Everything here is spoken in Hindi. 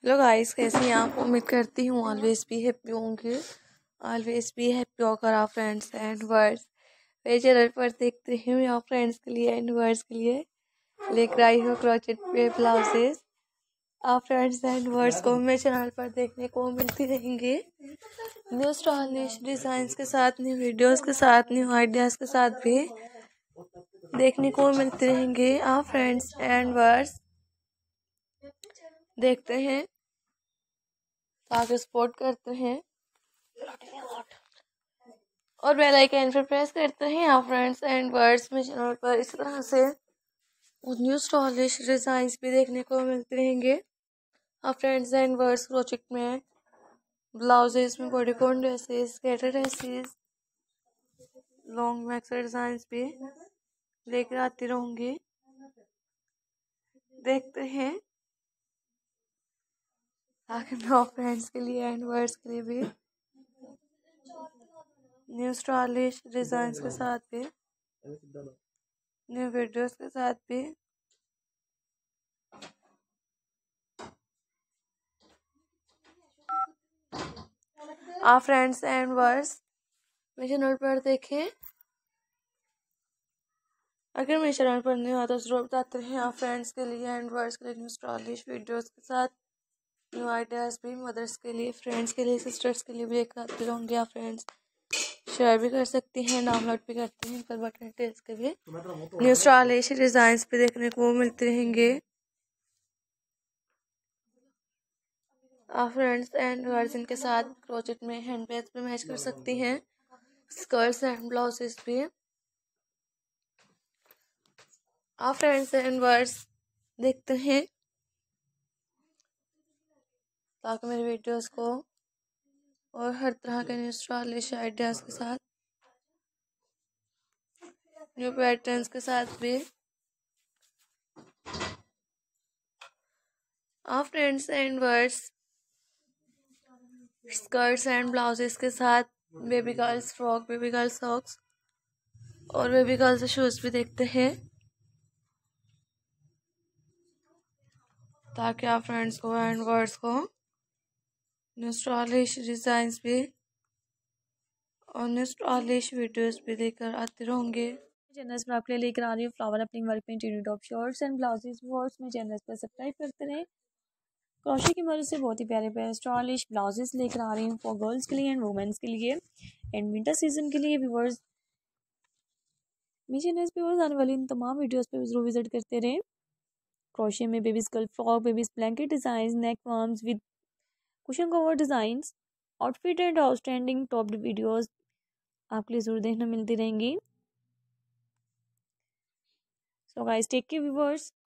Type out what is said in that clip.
हेलो गाइस, कैसे हैं आप? उम्मीद करती हूँ ऑलवेज भी हैप्पी होंगे। ऑलवेज भी हैप्पी होकर आप फ्रेंड्स एंड वर्ड्स मेरे चैनल पर देखते हैं। मैं आप फ्रेंड्स के लिए एंड वर्ड्स के लिए लेकर आई हूँ क्रोचेट पे ब्लाउजेस। आप फ्रेंड्स एंड वर्ड्स को मेरे चैनल पर देखने को मिलती रहेंगे, न्यू स्टाइलिश डिजाइंस के साथ, न्यू वीडियोस के साथ, न्यू आइडियाज के साथ भी देखने को मिलते रहेंगे। आप फ्रेंड्स एंड वर्ड्स देखते हैं, आगे सपोर्ट करते हैं और बेल आइकन पर प्रेस करते हैं। आप फ्रेंड्स एंड वर्ड्स में चैनल पर इस तरह से न्यू स्टाइलिश डिजाइंस भी देखने को मिलते रहेंगे। आप फ्रेंड्स एंड वर्ड्स प्रोजेक्ट में ब्लाउजेस में bodycon dresses, skater dresses, long maxi designs भी लेकर आती रहूंगी। देखते हैं ताकि मैं आप फ्रेंड्स के लिए एंड वर्ड्स के लिए भी न्यू स्टाइलिश डिजाइंस के साथ भी, न्यू वीडियोस के साथ भी आप फ्रेंड्स एंड वर्ड्स मेरे चैनल पर देखें। अगर मेरे चैनल पर नहीं हो तो जरूर बताते हैं। आप फ्रेंड्स के लिए एंड वर्ड्स के लिए न्यू स्टाइलिश वीडियोस के साथ, न्यू आइडियाज भी मदर्स के लिए, फ्रेंड्स के लिए, सिस्टर्स के लिए भी एक आते रहूँगी। आप फ्रेंड्स शेयर भी कर सकती हैं, डाउनलोड भी करते हैं, पर बटन टेल्स के भी न्यू स्टाइलिश डिजाइंस भी देखने को मिलते रहेंगे। आप फ्रेंड्स एंड वर्ड्स इनके साथ क्रोचेट में हैंड बैग्स भी मैच कर सकती हैं, स्कर्ट्स एंड ब्लाउजेस भी। आप फ्रेंड्स एंड वर्ड्स देखते हैं ताकि मेरे वीडियोस को और हर तरह के न्यू स्टाइलिश आइडियाज के साथ, न्यू पैटर्न्स के साथ भी आप friends and words skirts and blouses के साथ baby girls frock, baby girls socks और बेबी गर्ल्स शूज भी देखते हैं ताकि आप फ्रेंड्स को एंड वर्ड्स को न्यू स्टाइलिश डिजाइंस भी और न्यू स्टाइलिश वीडियोस भी देकर आते रहेंगे। चैनल्स में आपके लिए लेकर आ रही हूँ फ्लावर अपलिंग वर्क में teeny top shorts and blouses. Words में चैनल्स पर सब्सक्राइब करते रहे। क्रोशे की मदद से बहुत ही प्यारे प्यारे स्टाइलिश ब्लाउजेस लेकर आ रही हूँ फॉर गर्ल्स के लिए एंड वुमेन्स के लिए एंड विंटर सीजन के लिए। व्यूअर्स मेरे चैनल्स पे और आने वाली इन तमाम वीडियोस पे जरूर विजिट करते रहे। क्रोशे में babies girl frock, babies blanket design, neck warms with cushion cover designs, outfit and outstanding top videos आपके लिए जरूर देखने मिलती रहेंगी। So guys, take care viewers.